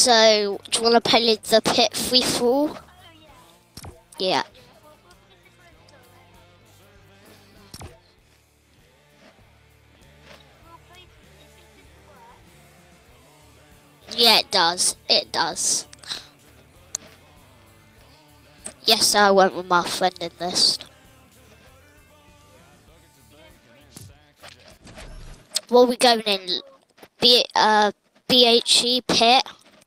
So, do you want to play the pit free fall? Yeah. Yeah, it does. It does. Yes, I went with my friend in this. What are we going in? BHE pit?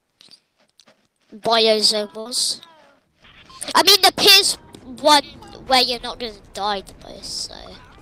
Biozones? I mean, the pit's one where you're not going to die the most, so...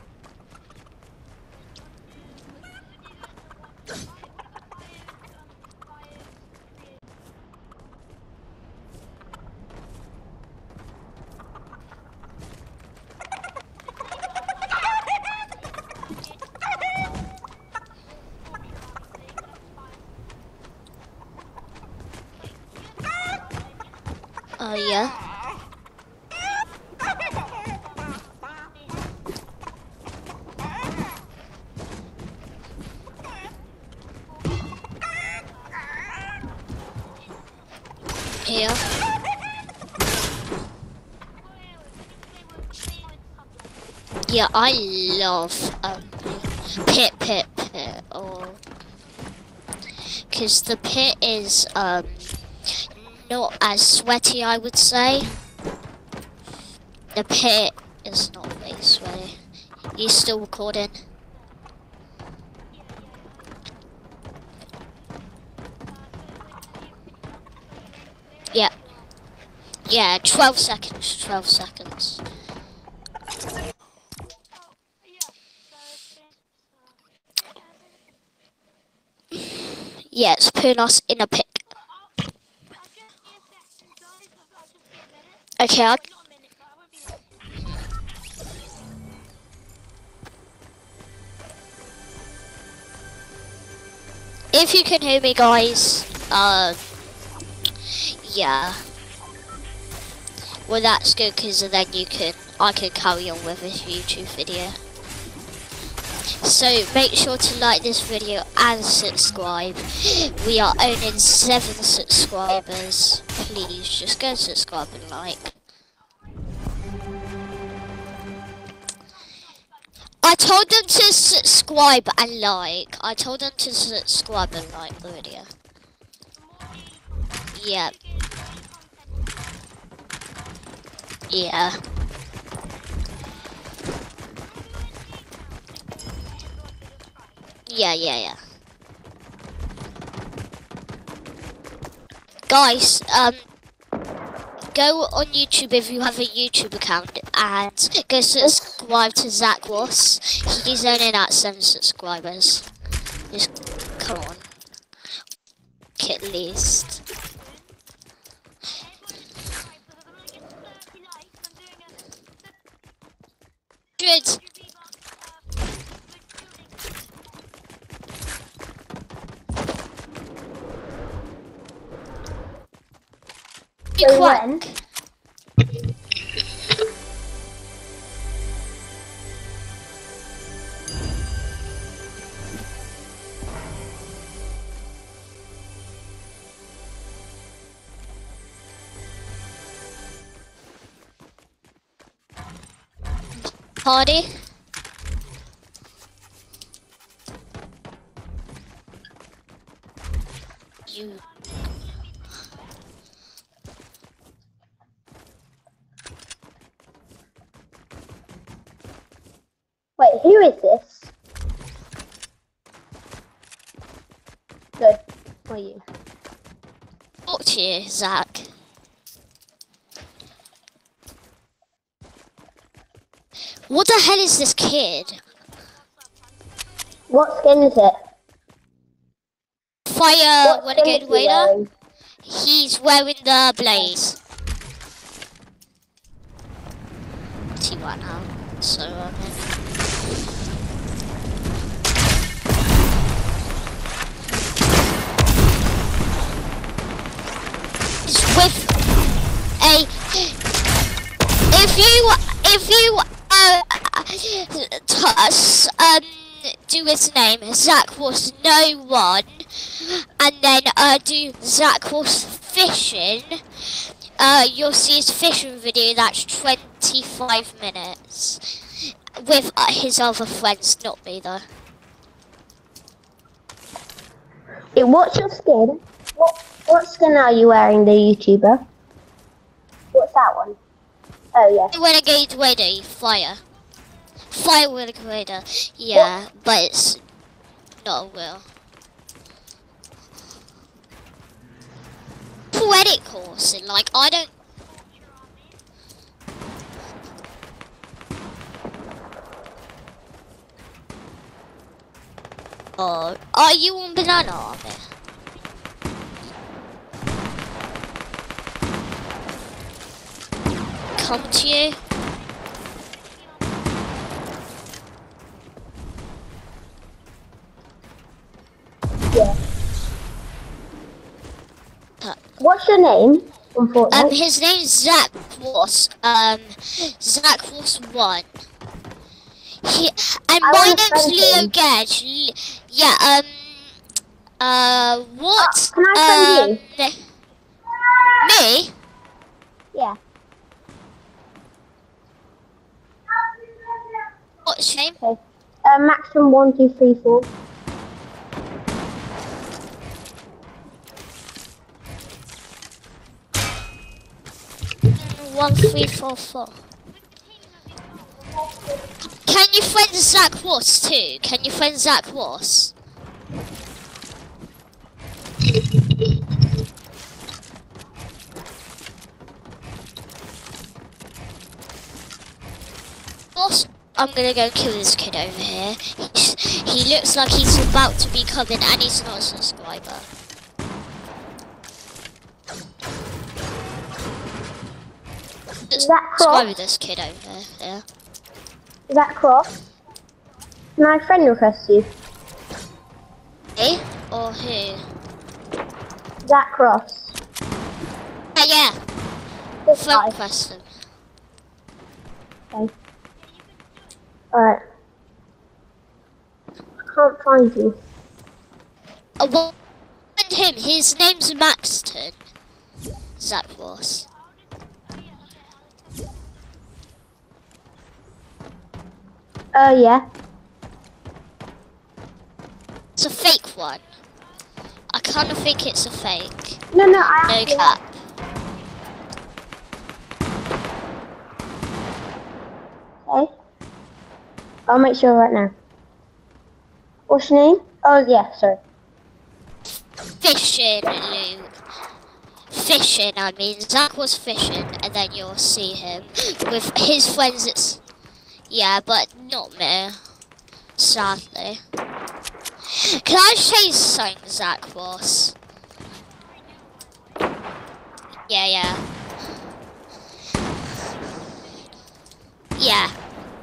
Oh, yeah. Here. Yeah, I love pit. Oh, because the pit is not as sweaty, I would say. The pit is not very sweaty. You still recording? Yeah. Yeah, 12 seconds, 12 seconds. Yeah, it's putting us in a pit. Okay, if you can hear me, guys, yeah. Well, that's good, because then I can carry on with this YouTube video. So make sure to like this video and subscribe. We are owning 7 subscribers. Please just go subscribe and like. I told them to subscribe and like. I told them to subscribe and like the video. Yeah. Yeah. Yeah. Guys, go on YouTube if you have a YouTube account and go subscribe to Zachross. He's only at 7 subscribers. Just come on. At least. Good. Quack. Party. You. Wait, who is this? Good. For you. Talk to you, Zach. What the hell is this kid? What skin is it? Fire Renegade Raider. He's wearing the blaze. T right now. So it's with a if you do his name, Zachross no one and then do Zachross fishing. You'll see his fishing video. That's 25 minutes with his other friends, not me though. Hey, what's your skin? What skin are you wearing, the YouTuber? What's that one? Oh, yeah. Renegade Raider, fire. Fire Renegade Raider. Yeah, what? But it's not a real. Poetic horse, and like, I don't... Oh, are you on banana army? Come to you. Yeah. What's your name on Fortnite? His name's Zachross. Zachross 1. And my name's Leo Gage. Yeah, what? Can I friend you? Me? Yeah. What's your name? Okay. Maximum 1, 2, 3, 4. 1, 3, 4, 4. Can you friend Zachross too? Can you friend Zachross? I'm gonna go kill this kid over here. He looks like he's about to be coming, and he's not a subscriber. Subscribe with this kid over here. Zachross? Can I friend request you? Me or who? Zachross. Yeah. This Friend guy. request him. Okay. Alright. I can't find you. Well, find him. His name's Maxton. Zachross. Yeah. It's a fake one. I kind of think it's a fake. No, No I cap. Okay. I'll make sure right now. What's your name? Oh, yeah, sorry. Fishing, Luke. Fishing, I mean. Zach was fishing, and then you'll see him with his friends. It's but not me. Sadly. Can I say something, Zachross? Yeah. Yeah.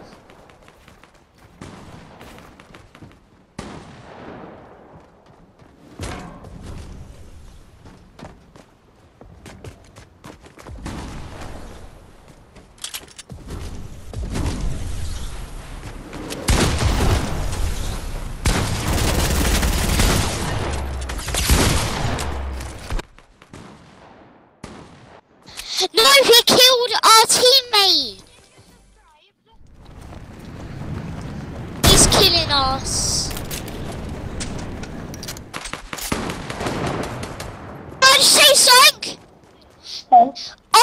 No, he killed our teammate! He's killing us. Can I say something? Okay.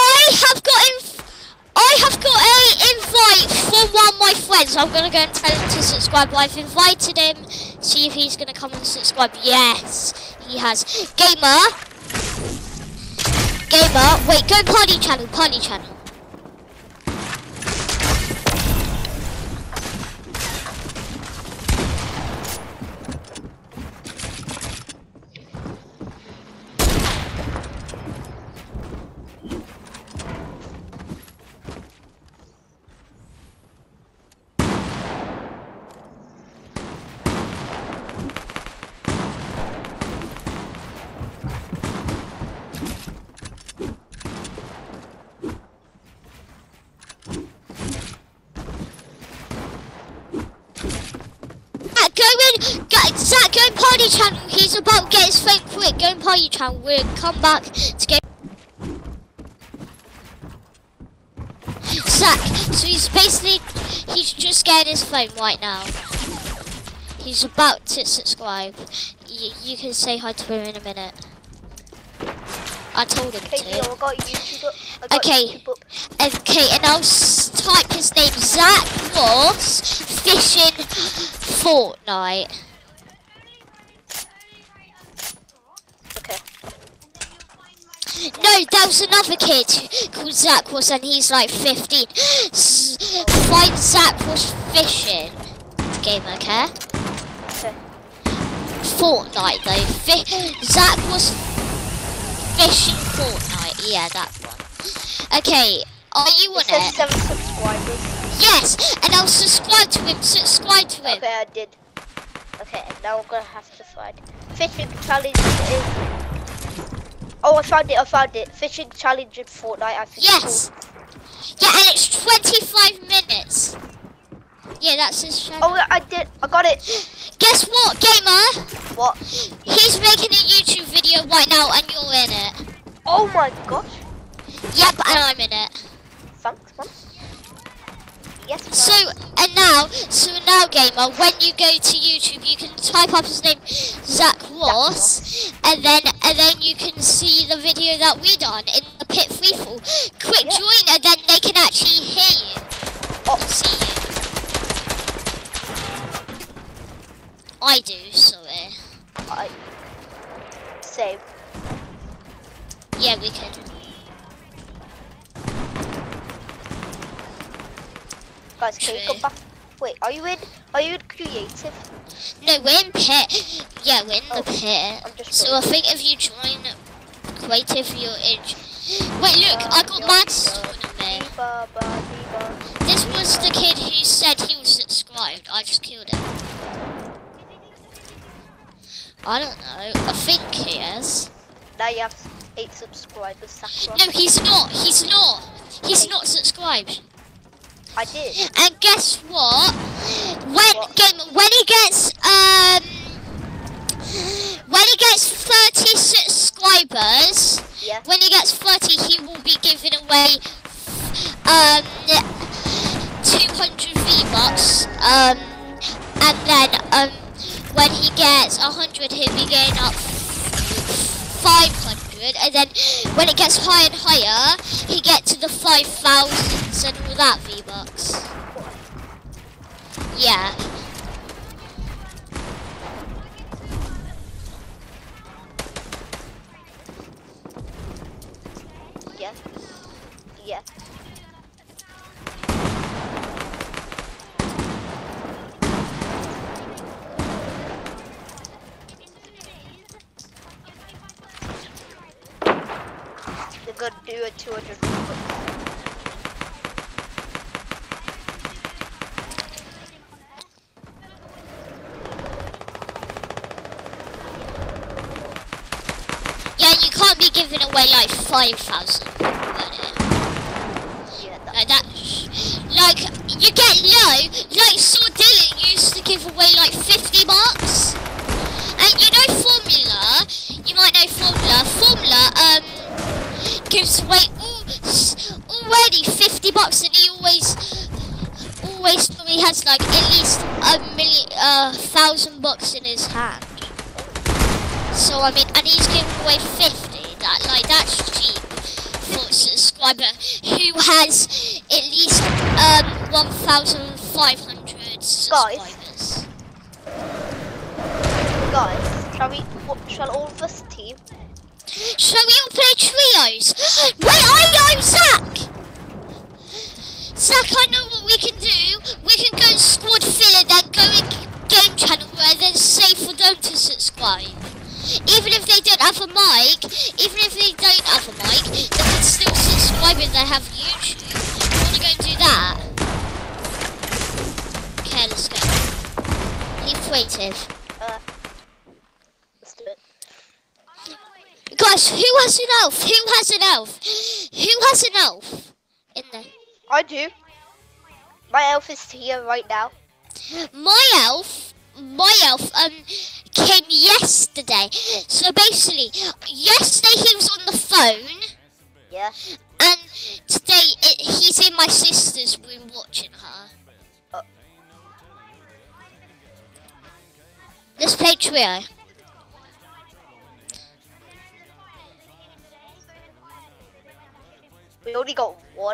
I have got a invite from one of my friends. I'm gonna go and tell him to subscribe. I've invited him. See if he's gonna come and subscribe. Yes, he has. Gamer, wait, go party channel. Zach, go in party channel. He's about to get his phone quick. Go in party channel. We'll come back to go. Zach, so he's just getting his phone right now. He's about to subscribe. You can say hi to him in a minute. I told him to. Okay, and I'll type his name, Zachross Fishing Fortnite. Okay. No, that was another kid called Zachross, and he's like 15. Find Zachross Fishing game, okay? Okay. Fortnite though. Zachross Fishing Fortnite. Yeah, that one. Okay, are you on it? 7 subscribers. Yes, and I'll subscribe to him. Subscribe to him. Okay, I did. Okay, now I'm gonna have to find fishing challenge is. Oh, I found it. Fishing challenge in Fortnite. I think. Yes. Yeah, and it's 25 minutes. Yeah, that's his channel. Oh, I did. I got it. Guess what, gamer? What? He's making a YouTube video right now, and you're in it. Oh my gosh. Yep, and I'm in it. Thanks, man. Yes. So now, gamer, when you go to YouTube, you can type up his name, Zachross, and then you can see the video that we done in the pit freefall. Quick, join, and then they can actually hear you. Oh, See you. I do, sorry. Same. Yeah, we can. Guys, can you come back? Wait, are you in creative? No, we're in pit. Yeah, we're in the pit. I'm just So I think if you join creative, you're in. Wait, look, I got Mads on me. This was the kid who said he was subscribed. I just killed him. I don't know. I think he is. Now you have 8 subscribers. Zachross. No, he's not. He's not. He's not subscribed. I did. And guess what? When he gets 30 subscribers, Yeah. when he gets 30, he will be giving away 200 V-Bucks. And then when he gets 100, he'll be getting up 500. And then when it gets higher and higher, he gets to the 5,000s and all that V-Bucks. Yeah. Yeah. Yeah. They're gonna do a 200. Yeah, you can't be giving away like 5,000. Yeah. Like, you get low, like Saw Dylan used to give away like 50 bucks. And you know Formula, you might know Formula, gives away already 50 bucks, and he always normally has like at least 1,000 bucks in his hand. So I mean, and he's giving away 50. That's cheap for a subscriber who has at least 1,500 subscribers. Guys, shall all of us team? Shall we all play trios? Wait, I know Zach! Zach, I know what we can do. We can go squad fill and then go in game channel where then say for them to subscribe. Even if they don't have a mic, they can still subscribe if they have YouTube. You wanna go and do that? Okay, let's go. Leave creative. Let's do it. Guys, who has an elf? Who has an elf? Who has an elf in there? I do. My elf is here right now. My my elf came yesterday. So basically, yesterday he was on the phone. Yeah. And today he's in my sister's room watching her. Let's play trio. We only got one.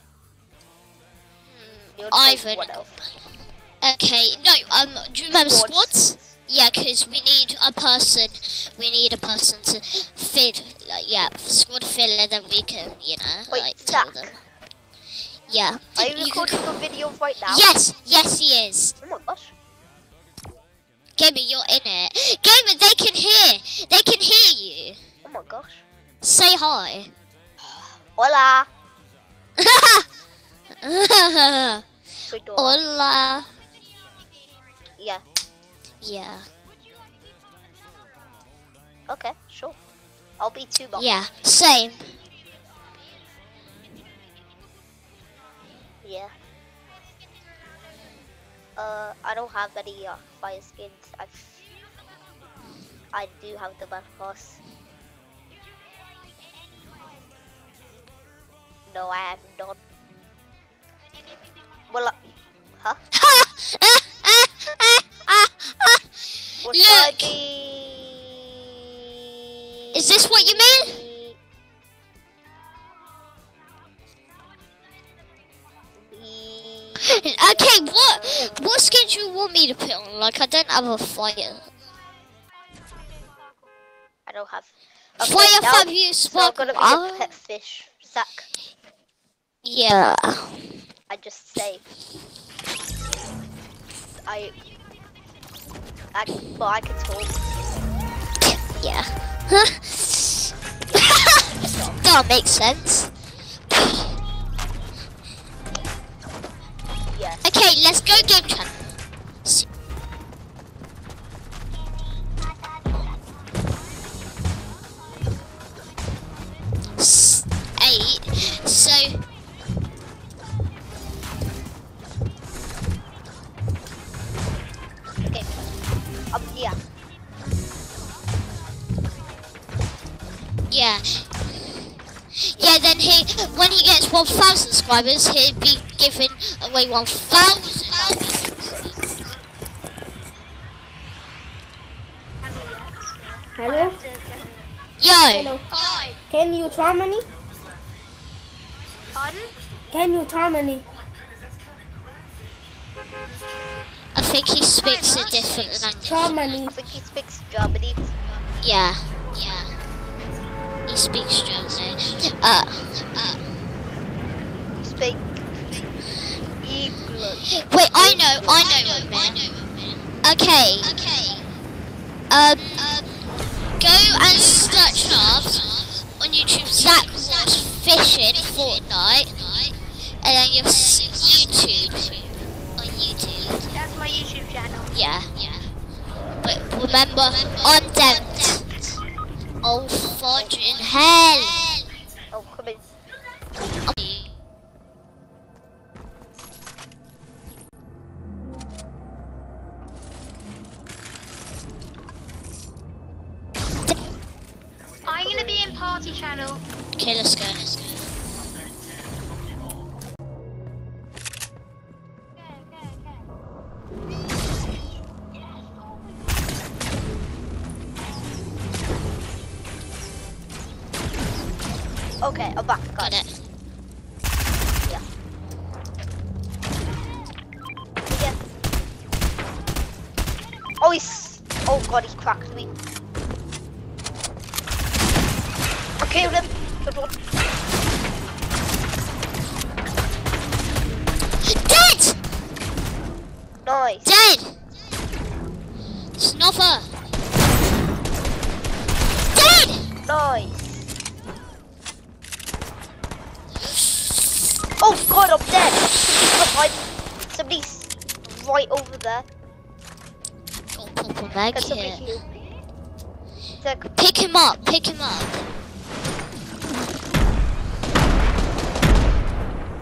Ivan. Okay, no, do you remember squads? Yeah, because we need a person to fill, like, yeah, squad filler, then we can, you know, wait, like, tell them. Yeah. Are you recording a video right now? Yes, he is. Oh my gosh. Gamer, you're in it. Gamer, they can hear you. Oh my gosh. Say hi. Hola. Hola. Yeah. Yeah. Okay, sure. I'll be 2 box. Yeah, same. Yeah. I don't have any fire skins. I do have the Zachross. No, I have not. Well, huh? Look! Is this what you mean? Okay, what skin do you want me to put on? Like, I don't have a fire. I don't have. Okay, Fire now, Fabio so I'm Sparkle. gonna be a pet fish. Zach. Yeah. I just say. But I can talk. Yeah. That makes sense. Yes. Okay, let's go game channel. Eight. So. Okay. Yeah. Yeah. Yeah, then when he gets 1,000 subscribers, he'll be giving away 1,000. Hello? Yo! Hello. Can you try money? Pardon? Can you try money? I think he speaks a different language. Germany. I think he speaks Germany. Yeah. He speaks German. He speaks English. Wait, I know what man. Okay. Go and search up on YouTube Zachross fishing Fortnite, and then your YouTube on YouTube. That's my YouTube channel. Yeah. But remember, undempt. Oh, fudge in hell. Oh, come in. I'm gonna be in party channel. Okay, let's go. Okay, I'm back. Got it. Yeah. Yeah. Oh, oh god, he's cracked me. I killed him. Good one. Dead! Nice. Dead! Snuffer! Dead! Nice. Oh god, I'm dead. Somebody's right over there. Got a purple bag Can somebody here. heal me? Zach, Pick him up. kill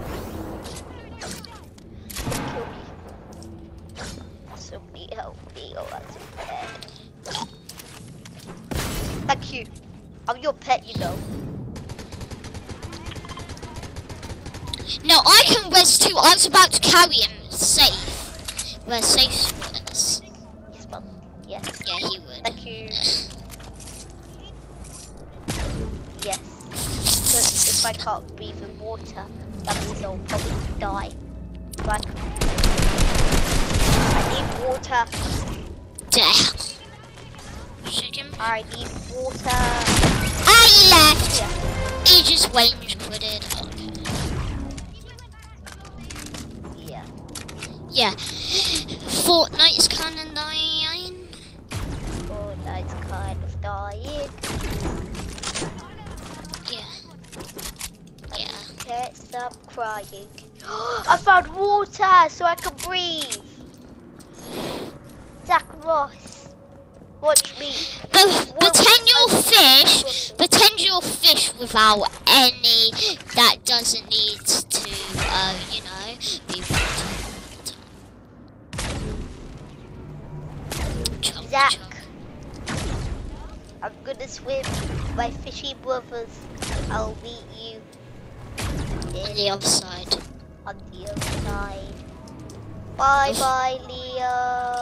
me. Somebody help me. Leo as a pet. Thank you. I'm your pet, you know. No, I can res too. I was about to carry him safe. Where safe was. Yes, mum. Yes. Yeah, he would. Thank you. Yes. Because if I can't breathe in water, that means I'll probably die. Like, I need water. Damn. Shake him. I need water. I left. Yeah. He just range quitted. Yeah. Yeah. Fortnite's kind of dying. Fortnite's kind of dying. Yeah. Yeah. Can't stop crying. I found water so I can breathe. Zachross, watch me. Pretend you're fish without any that doesn't need to, you know, be water. Zach, I'm gonna swim with my fishy brothers. I'll meet you On the other side. on the other side. Bye bye, Leo.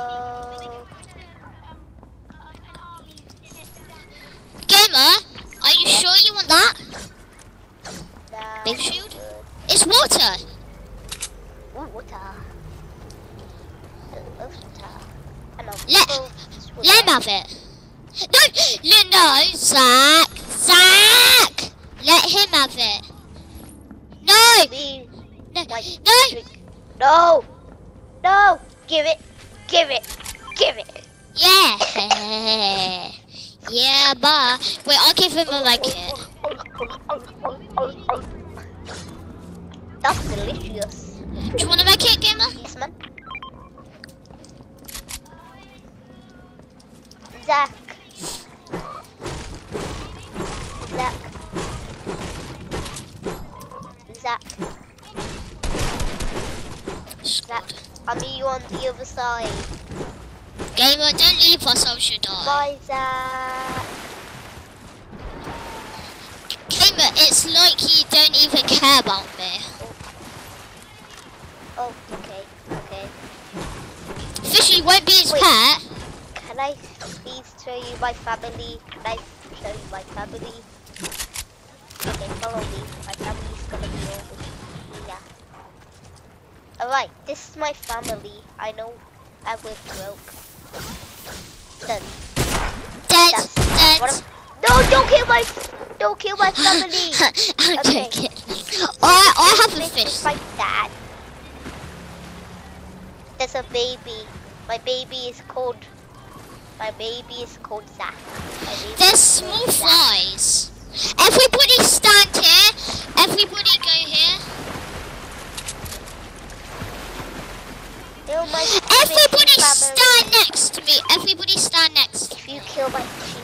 Gamer, are you sure you want that? Now Big shield? good. It's water. Ooh, water. I love water. And I'll Let go swim. him have it. No, Zach. Let him have it. No. Me, No. my No. drink. No! No! Give it! Give it! Give it! Yeah. Yeah, but wait, I'll give him a like it. That's delicious. Do you want to make it, gamer? Yes, man. Zach. I'll meet you on the other side. Gamer, don't leave us, I should die. Bye, Zach. Gamer, it's like you don't even care about me. Oh, okay, okay. Fishy won't be his Wait. pet. Can I please show you my family? Can I show you my family? Okay, follow me. My family's gonna be over here. Alright, this is my family. I know I was broke. Done. Dead. No, don't kill my family. I'm Okay. joking. I have a This fish. is my dad. There's a baby. My baby is called Zach. My baby There's is small called Zach. flies. Everybody stand here. Everybody go here. Kill my Everybody fishy stand family. next to me. Everybody stand next. If you kill my fishy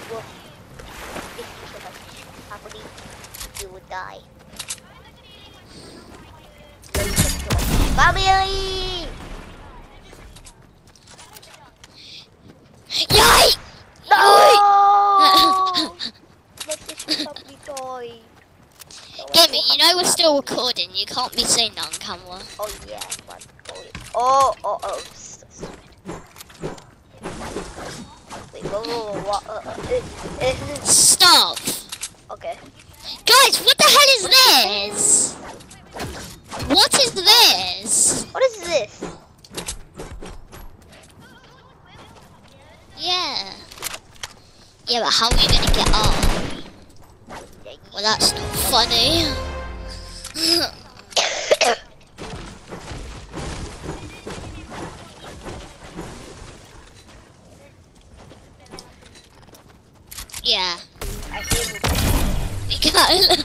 family, you will die. Family! Yay! No! My fishy family died. Gamer, you know we're still recording. You can't be saying that on camera. Oh yeah, man. Oh. So stupid. Wait, what? Stop. Okay. Guys, what the hell is this? What is this? What is this? Yeah. Yeah, but how are you gonna get up? Well, that's not funny. Yeah. I hear you. We can.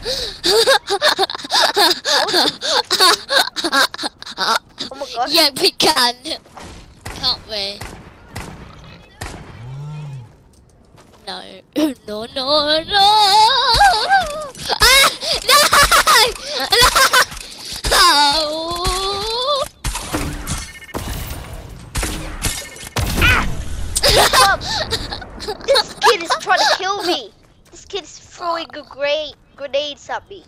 Oh my gosh. Yeah, we can. Can't we? No. No, no, no. Ah! No! No! throwing grenades at me.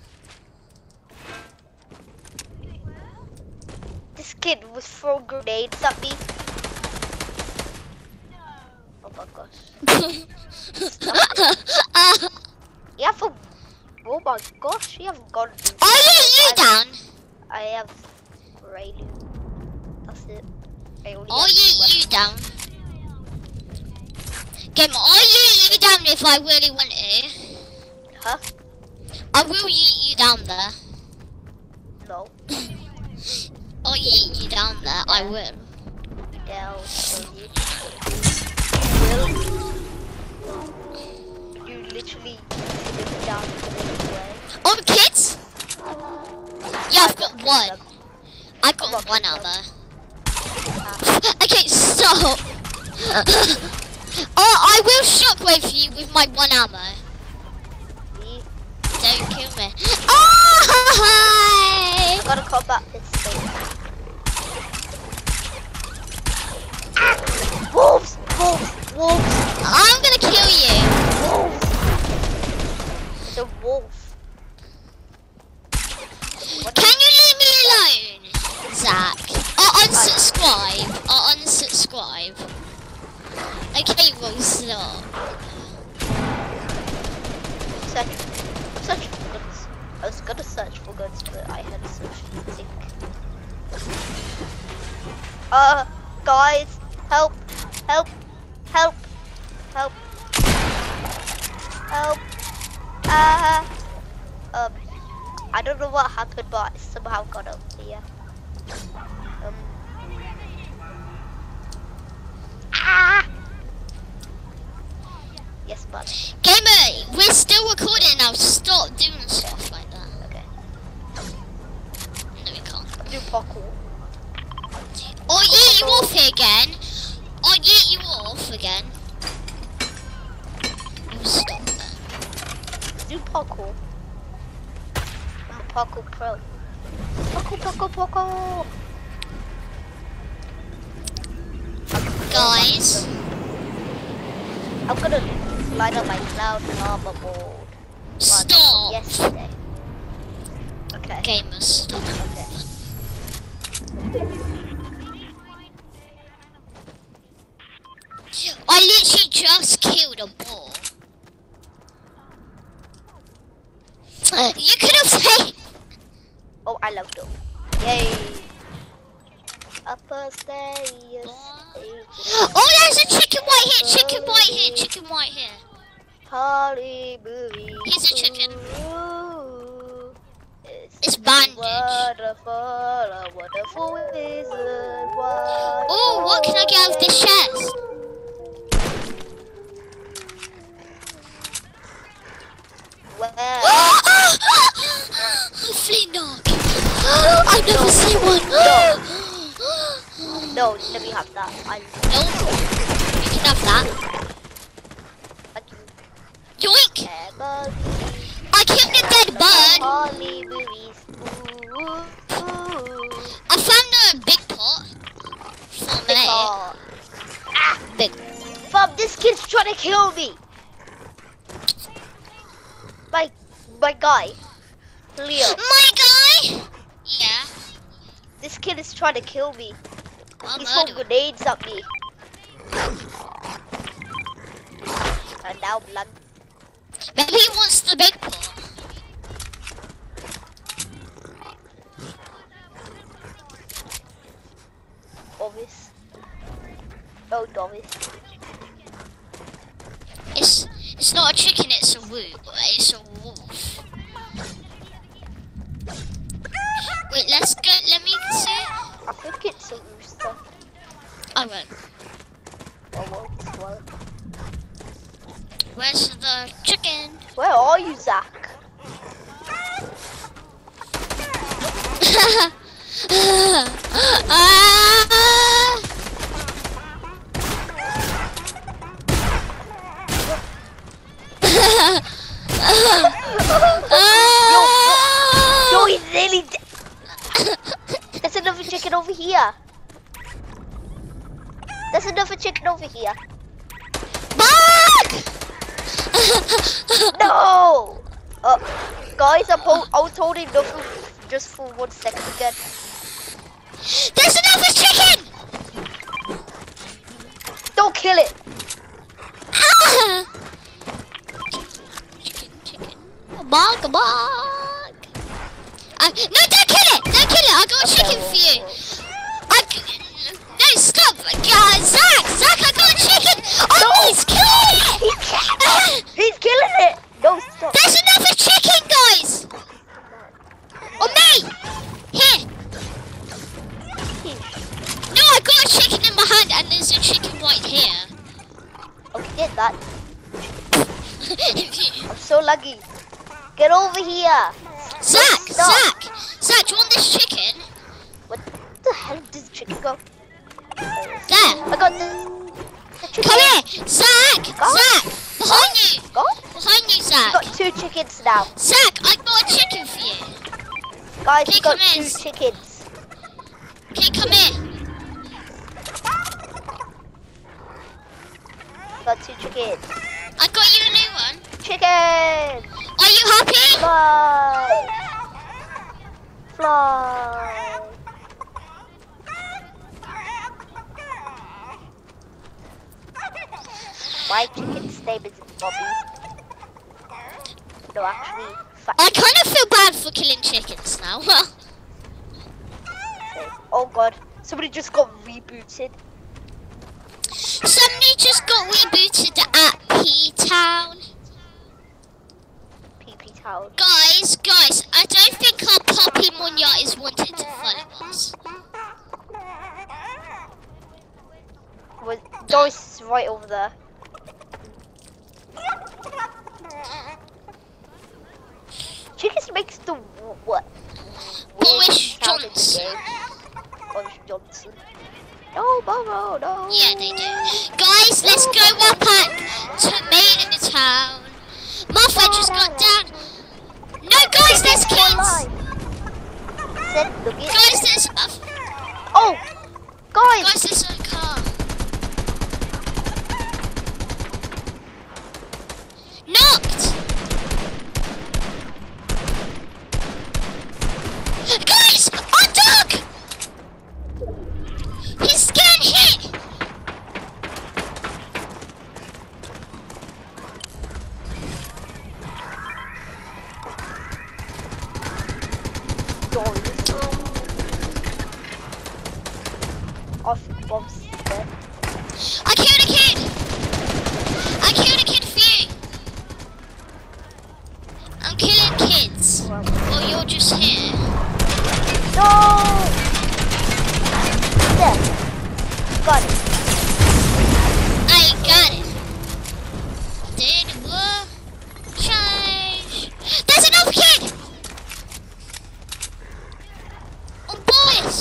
This kid was throwing grenades at me. Oh my gosh. You have a... Oh my gosh, you haven't gone... Are you down? I have radio. That's it. Are you down? Game, are you down if I really want to? Huh? I will eat you down there. No. I'll eat you down there, I will. Down. You literally live down the way. Oh, kids? Yeah, I've got one. I got one out there. Okay, stop. Oh, I will shockwave you with my one ammo. Don't kill me. Oh, hi! I gotta combat this thing. Wolves! Wolves! Wolves! I'm gonna kill you. Wolves! The wolf. Can you leave me alone, Zach? Unsubscribe. Unsubscribe. Okay, we'll stop. Search for guns. I was gonna search for guns, but I had to search for thing. Guys, help! Help! Help! Help! Help! I don't know what happened, but I somehow got up here. Yes, man. Gamer, we're still recording now. Stop doing stuff like that. Okay. No, we can't. Do parkour. I'll eat you off again. I'll eat you off again. You stop that. Do parkour. I'm a parkour pro. Parkour. Guys. I'm gonna slide on my cloud lava board. Stop. Yesterday. Okay. Gamer, stop. Okay. I literally just killed a ball. You could have said. Oh, I love them. Yay. Upper stairs. Oh, there's a chicken right here. Chicken right here. Chicken right here. Holly movie. Here's a chicken. Ooh, It's bandaged. Wonderful, a wonderful wizard. Oh, what can I get out of this chest? Where? Flint knock. I've never seen one. No, let me have that. No, you can have that. Yoink! I killed a dead bird. Holly movies. I found a big pot. From there. Big. Fam, this kid's trying to kill me. My guy, Leo. My guy? Yeah. This kid is trying to kill me. I'll He's throwing murder. grenades at me. And now blood. Maybe he wants the big pot. Obvious. Oh, obvious. It's not a chicken, it's a wolf. It's a wolf. Wait, let's go. Let me see. I think it's a rooster. I won't. Well. Where's the chicken? Where are you, Zach? Yo, he's nearly dead. There's another chicken over here. There's another chicken over here. Bark! No! Guys, I was holding nothing just for 1 second again. There's another chicken! Don't kill it! Ah! Chicken. Come on. No, don't kill it! Don't kill it! I got a chicken for you. No, stop! Zach, I got a chicken! Oh, no. He's killing it! He's killing it! No, stop. There's another chicken, guys! On me! Here! No, I got a chicken in my hand and there's a chicken right here. Okay, get that. I'm so lucky. Get over here. Zach, do you want this chicken? What the hell did this chicken go? There. I got the chicken. Come here, Zach, behind you. Go? Behind you, Zach. Got 2 chickens now. Zach, I got a chicken for you. Guys, Okay, we got come 2 in. chickens. Okay, come here. Got 2 chickens. I got you a new one. Chicken! Are you happy? Fly! My chicken's name is Bobby. No, actually, I kind of feel bad for killing chickens now. Oh god, somebody just got rebooted. Somebody just got rebooted at P-Town. PP Town. Guys, I don't think our puppy Munya is wanted to follow us. Doris is right over there. Chickens makes the what? Boris Johnson. Boris Johnson. No, Bobo, no. Yeah, they do. Guys, let's go up to main in the town. Martha just got down. No, guys, there's kids. Guys, there's Oh, guys. Guys, there's a car. Knocked. Guys, our dog. He's getting hit. Off bombs there. I killed a kid. I killed a kid for you. I'm killing kids. Well, you're just here. No! There. Got it. I got it. Did what? Change. There's another kid. Oh, Boris.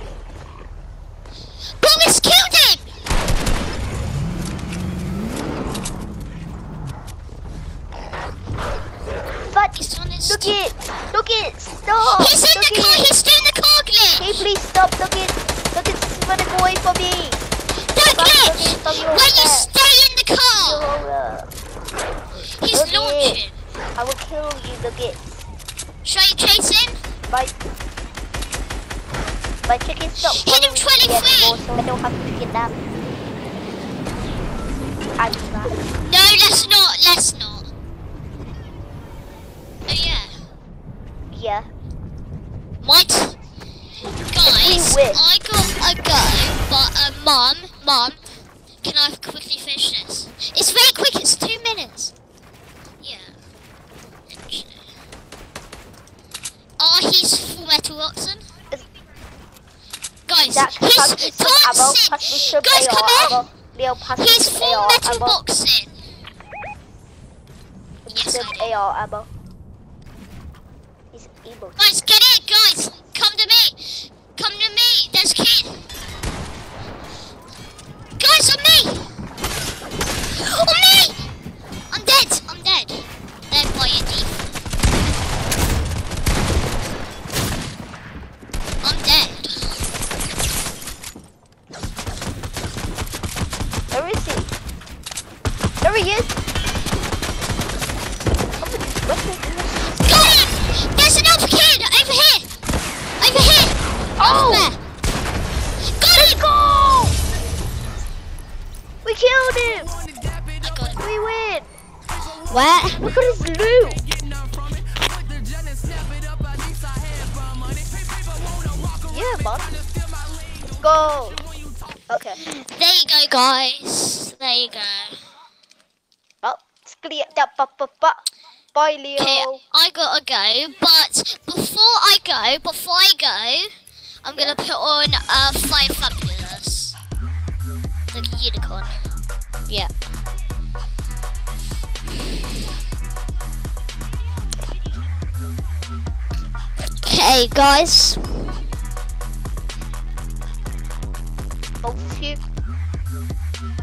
Boris killed him. But He's on his. look it, stop. He's in the car. He's doing the car glitch. Hey, please stop. Look it, running away from me. That glitch. Stop your Where you attack. stay in the car. He's Look launching. it. I will kill you, look it. Should I chase him? My chicken stopped Hit him following me 23. anymore, so I don't have to kidnap. I do that. No, let's not. Oh yeah. Yeah. What? Guys, win. I got a go, but Mom, can I quickly finish this? It's very quick, it's 2 minutes. Yeah. Actually. Oh, he's full metal Watson. Guys, Zach, he's pass me some ammo, dancing. pass me some Guys, AR come here. ammo. Leo, pass me He's some full AR metal ammo. boxing. Yes, Some I do. AR ammo. He's emo. Guys, get it, guys. Come to me. There's a kid. Guys, on me. I'm dead. Dead by your deep. I'm dead. Where is he? There he is. Let's go! We killed him! I got him. We win! Where? Look at his loot! Yeah, man. Let's go! Okay. There you go, guys. There you go. Oh, clear that. Bye, Leo. Okay, I gotta go, but before I go, I'm gonna put on Fire Fabulous. The unicorn. Yeah. Okay, guys. Both of you.